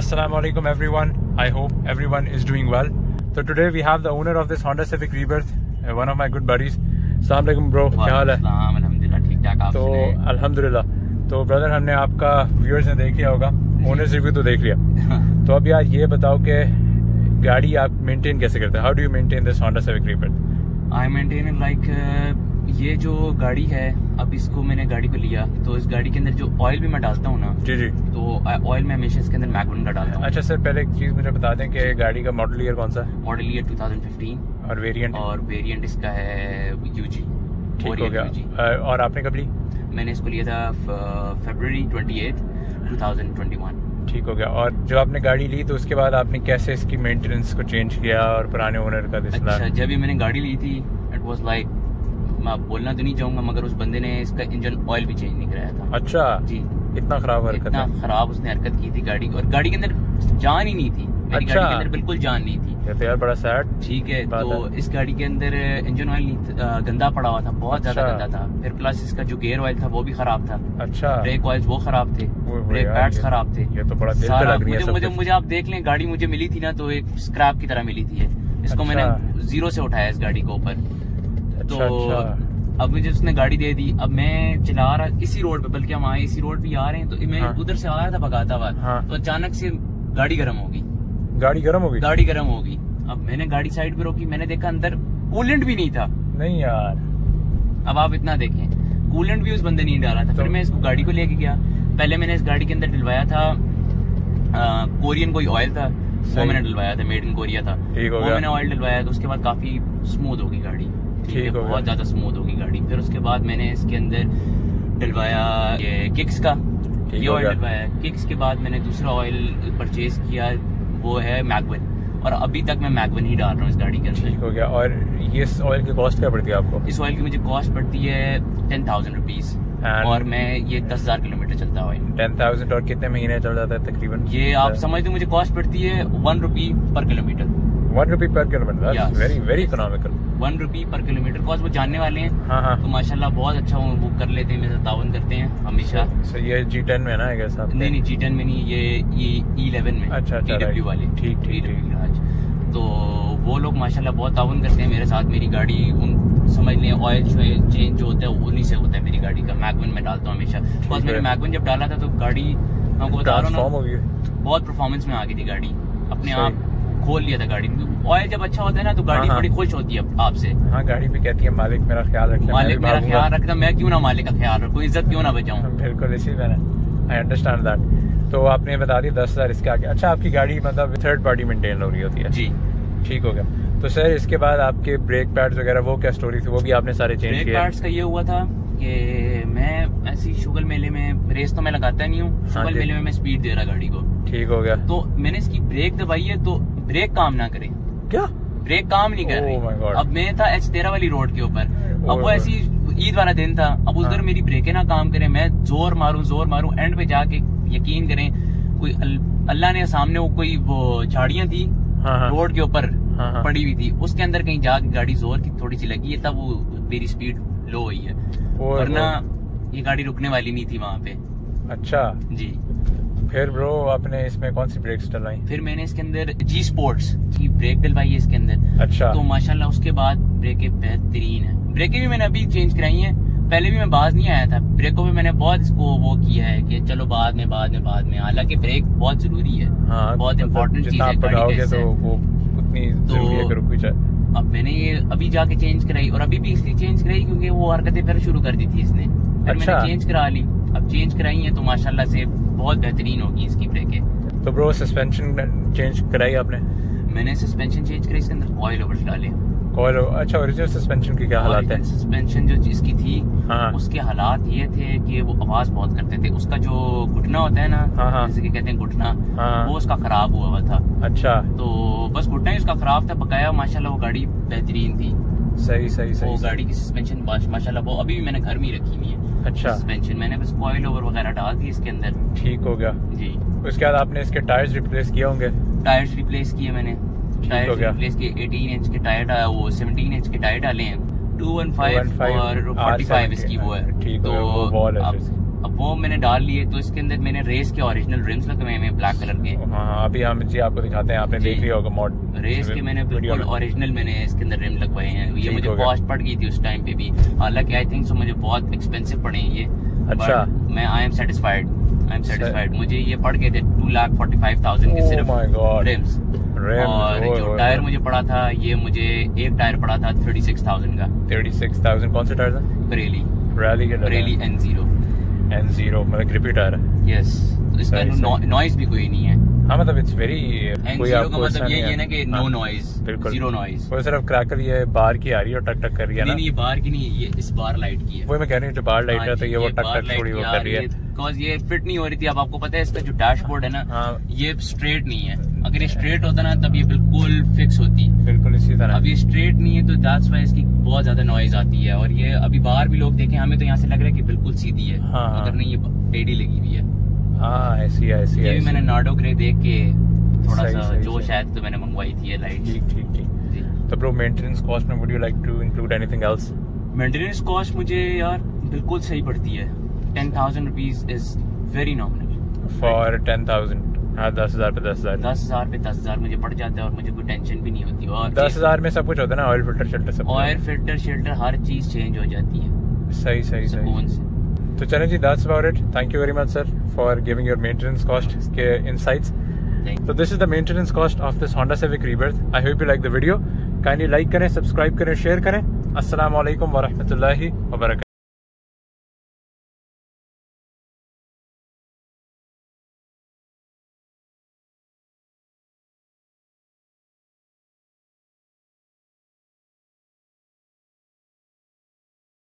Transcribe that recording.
Assalamualaikum everyone. I hope everyone is doing well. So today we have the owner of this Honda Civic Rebirth, one of my good buddies. Assalamu alaikum bro. क्या हाल है? अल्हम्दुलिल्लाह ठीक ठाक। आप तो अल्हम्दुलिल्लाह। तो ब्रदर हमने आपका व्यूअर्स ने देख लिया होगा, ओनर्स रिव्यू तो देख लिया। तो अब यार ये बताओ कि गाड़ी आप मेंटेन कैसे करते हैं? How do you maintain this Honda Civic Rebirth? I maintain it like ये जो गाड़ी है, अब इसको मैंने गाड़ी को लिया तो इस गाड़ी के अंदर जो ऑयल भी मैं डालता हूँ ना, जी तो ऑयल में हमेशा इसके अंदर मैगवन का डालता हूँ। अच्छा सर, पहले एक चीज़ मुझे बता दें कि गाड़ी का मॉडल ईयर कौन सा है? मॉडल ईयर 2015 और वेरिएंट? और वेरिएंट इसका है यूजी। ठीक हो गया। और आपने कब ली? मैंने इसको लिया था February 28, 2021। ठीक हो गया। और जब आपने गाड़ी ली तो उसके बाद आपने कैसे इसकी मेंटेनेंस को चेंज किया और पुराने ओनर का दिसला? अच्छा, जब ये मैंने गाड़ी ली थी इट वाज लाइक, मैं बोलना तो नहीं चाहूंगा मगर उस बंदे ने इसका इंजन ऑयल भी चेंज नहीं कराया था। अच्छा जी, इतना खराब हरकत है? इतना खराब उसने हरकत की थी गाड़ी, और गाड़ी के अंदर जान ही नहीं थी। मेरी अच्छा। गाड़ी के अंदर बिल्कुल जान नहीं थी। ये तो यार बड़ा सैड। ठीक है, तो इस गाड़ी के अंदर इंजन ऑयल गंदा पड़ा हुआ था, बहुत ज्यादा गंदा था। फिर प्लस इसका जो गेयर ऑयल था वो भी खराब था। अच्छा। ब्रेक ऑयल वो खराब थे, ब्रेक पैड्स खराब थे। ये तो बड़ा दिल पे लग रही है। मुझे आप देख लें, गाड़ी मुझे मिली थी ना तो एक स्क्रैप की तरह मिली थी। इसको मैंने जीरो से उठाया इस गाड़ी को ऊपर। तो अब मुझे उसने गाड़ी दे दी। अब मैं चला रहा इसी रोड पे, बल्कि हम आए इसी रोड पे आ रहे हैं, तो मैं उधर से आ रहा था भगाता हुआ। तो अचानक से गाड़ी गर्म हो गई। गाड़ी गर्म हो गई? गाड़ी गर्म हो गई। अब मैंने गाड़ी साइड पे रोकी, मैंने देखा अंदर कूलेंट भी नहीं था। नहीं यार, अब आप इतना देखें, कूलेंट भी उस बंदे नहीं डाला था। फिर मैं इसको गाड़ी को लेके गया। पहले मैंने इस गाड़ी के अंदर डलवाया था कोरियन कोई ऑयल था, वो मैंने डलवाया था, मेड इन कोरिया था। वो मैंने ऑयल डलवाया, तो उसके बाद काफी स्मूथ होगी गाड़ी। ठीक है, बहुत ज्यादा स्मूथ होगी गाड़ी। फिर उसके बाद मैंने इसके अंदर डलवाया ये किक्स का, ये ऑयल डलवाया। किक्स के बाद मैंने दूसरा ऑयल परचेज किया, वो है मैगवन। और अभी तक मैं मैगवन ही डाल रहा हूँ इस गाड़ी के अंदर। ठीक हो गया। और ये ऑयल की कॉस्ट क्या पड़ती है आपको? इस ऑयल की मुझे कॉस्ट पड़ती है 10,000 रुपीज, और मैं ये 10,000 किलोमीटर चलता हुआ। 10,000 और कितने महीने चल जाता है तकरीबन? ये आप समझ लो मुझे कॉस्ट पड़ती है 1 rupee per kilometre. 1 rupee per kilometre? Very very economical. 1 rupee per kilometre. Cost वो जानने वाले हैं। हाँ। तो माशाल्लाह बहुत अच्छा वो कर लेते हैं, मेरे साथ तावन करते हैं हमेशा। सो ये G10 में ना है साहब? नहीं G10 में नहीं, ये E11 में। अच्छा TW वाले। ठीक। तो वो लोग माशाल्लाह बहुत तावन करते हैं मेरे साथ। मेरी गाड़ी उन समझ लें ऑयल चेंज जो होता है उन्हीं से होता है मेरी गाड़ी का। मैगवन में डालता हूँ हमेशा। बस मैंने मैगवन जब डाला था तो गाड़ी, मैं आपको बता रहा हूँ ना, बहुत परफॉर्मेंस में आ गई थी गाड़ी। अपने आप खोल लिया था गाड़ी। ऑयल जब अच्छा होता है ना तो गाड़ी बड़ी खुश होती है आपसे। हाँ, गाड़ी भी कहती है मालिक मेरा ख्याल रखना। मालिक मेरा ख्याल रखना, मैं क्यों ना मालिक का ख्याल रखूं, इज्जत क्यों ना बचाऊं। बिल्कुल, इसी तरह आई अंडरस्टैंड दैट। तो आपने बता दिया 10,000 इसके आगे। अच्छा, आपकी गाड़ी मतलब थर्ड पार्टी मेंटेन हो रही होती है? जी। ठीक हो गया। तो सर इसके बाद आपके ब्रेक पैड्स वगैरह वो क्या स्टोरी थी? वो भी आपने सारे चेंज किए? ब्रेक पैड्स का ये हुआ था कि मैं ऐसी शुगल मेले में, रेस तो मैं लगाता नहीं हूँ, शुगल मेले में मैं स्पीड दे रहा गाड़ी को। ठीक हो गया। तो मैंने इसकी ब्रेक दबाई है तो ब्रेक काम ना करे। क्या? ब्रेक काम नहीं कर रही। अब मैं था H13 वाली रोड के ऊपर। अब वो ऐसी ईद वाला दिन था। अब उधर मेरी ब्रेकें ना काम करें, मैं जोर मारूं, एंड पे जाके यकीन करें कोई अल्लाह ने सामने वो कोई वो झाड़ियां थी रोड के ऊपर पड़ी हुई थी, उसके अंदर कहीं जाके गाड़ी जोर की थोड़ी सी लगी है, तब वो मेरी स्पीड लो हुई है, वरना ये गाड़ी रुकने वाली नहीं थी वहाँ पे। अच्छा जी। फिर ब्रो आपने इसमें कौन सी ब्रेक्स डलवाई? फिर मैंने इसके अंदर G स्पोर्ट्स की ब्रेक डलवाई है इसके अंदर। अच्छा। तो माशाल्लाह उसके बाद ब्रेकें बेहतरीन है। ब्रेकें भी मैंने अभी चेंज कराई है, पहले भी मैं बाज नहीं आया था ब्रेकों पे। मैंने बहुत इसको वो किया है कि चलो बाद में। हालांकि ब्रेक बहुत जरूरी है। हाँ, बहुत इम्पोर्टेंट चीज है गाड़ी के। तो वो उतनी जरूरी है कि रुक भी जाए। अब मैंने ये अभी जाके चेंज कराई, और अभी भी इसलिए चेंज कराई क्योंकि वो हरकतें फिर शुरू कर दी थी इसने। फिर मैंने चेंज करा ली। अब चेंज कराई है तो माशाल्लाह से बहुत बेहतरीन होगी इसकी ब्रेकें। तो ब्रो सस्पेंशन चेंज कराई आपने? मैंने सस्पेंशन चेंज कराई, इसके अंदर ऑयल ओवर डाले। अच्छा, ओरिजिनल सस्पेंशन की क्या हालात है? सस्पेंशन जो इसकी थी उसके हालात ये थे कि वो आवाज बहुत करते थे। उसका जो घुटना होता है ना, जैसे कि कहते हैं घुटना, वो उसका खराब हुआ था। अच्छा। तो बस घुटना ही उसका खराब था, बकाया माशाल्लाह वो गाड़ी बेहतरीन थी। सही। वो गाड़ी की सस्पेंशन माशाल्लाह वो अभी भी मैंने घर में रखी हुई है। अच्छा। सस्पेंशन मैंने बस ऑयल ओवर वगैरह डाल दी इसके अंदर। ठीक हो गया जी। उसके बाद आपने इसके टायर्स रिप्लेस किए होंगे? टायर्स रिप्लेस किए मैंने। टायर रिप्लेस के 18 इंच के टायर, वो 17 इंच के टायर डाले हैं। 215 और 45 इसकी वो है। ठीक। तो अब वो मैंने डाल लिए, तो इसके अंदर मैंने रेस के ओरिजिनल रिम्स लगवाए हैं ब्लैक कलर के। हाँ, अभी हम जी आपको दिखाते हैं, आपने देख लिया होगा मॉड रेस के मैंने बिल्कुल ओरिजिनल मैंने इसके अंदर रिम लगवाए हैं। ये मुझे कॉस्ट पड़ गई थी उस टाइम पे भी, हालांकि आई थिंक सो मुझे बहुत एक्सपेंसिव पड़े हैं ये। अच्छा, मैं आई एम सेटिस्फाइड। मुझे ये पड़ गए थे 2,45,000 के सिर्फ रिम्स। और जो टायर मुझे पड़ा था, ये मुझे एक टायर पड़ा था 36,000 का। 36,000 कौन सा टायर था? बरेली N0 मतलब ग्रिपी टायर है। यस, तो इसका नॉइज भी कोई नहीं है। हाँ, मतलब इट्स वेरी N0 का मतलब ये है ना कि नो नॉइज, जीरो नॉइज। वो सिर्फ क्रैकल ये बार की आ रही है और टक टक कर रही है ना? नहीं, बार की नहीं है, ये इस बार लाइट की है। वो मैं कह रही हूँ, जो बार लाइट है तो ये वो टक टक थोड़ी वो कर रही है, बिकॉज ये फिट नहीं हो रही थी। अब आपको पता है इसका जो डैशबोर्ड है ना, ये स्ट्रेट नहीं है। अगर ये स्ट्रेट होता ना तब ये बिल्कुल फिक्स होती, बिल्कुल इसी तरह। अब ये स्ट्रेट नहीं है, तो दैट्स व्हाई इसकी बहुत ज्यादा नॉइज आती है। और ये अभी बाहर भी लोग देखें, हमें तो यहाँ से लग रहा है कि बिल्कुल सीधी है, अगर नहीं ये टेढ़ी लगी हुई है। हाँ, ऐसी ये भी मैंने नार्डो ग्रे देख के थोड़ा सा जो शायद तो मैंने मंगवाई थी ये लाइट। ठीक। तो ब्रो, मेंटेनेंस कॉस्ट में would you like to include anything else? Maintenance cost मुझे यार बिल्कुल सही पड़ती है। 10,000 rupees is very nominal for 10,000। हाँ, 10,000 पे 10,000 10,000 मुझे पड़ जाता है और मुझे कोई टेंशन भी नहीं होती। और 10,000 में सब कुछ होता है ना, ऑयल फिल्टर सब। ऑयल फिल्टर हर चीज चेंज हो जाती है। सही। तो चलें जी, that's about it. Thank you very much, sir, for giving your maintenance cost के insights. So this is the maintenance cost of this Honda Civic Rebirth. I hope you like the video. Kindly like करें, subscribe करें, share करें. Assalamu alaikum wa rahmatullahi wa barakatuh.